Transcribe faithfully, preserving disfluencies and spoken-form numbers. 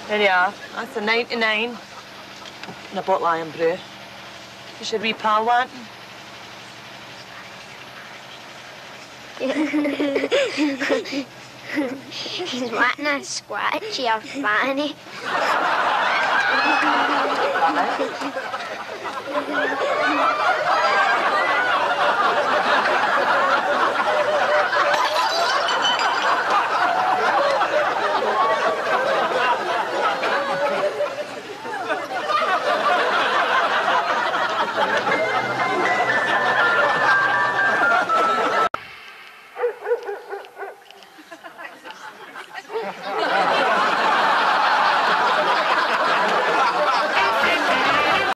There you are. That's a ninety-nine. And a bottle of Iron Brew. You should wee pal want? He's wanting a scratchy or Fanny.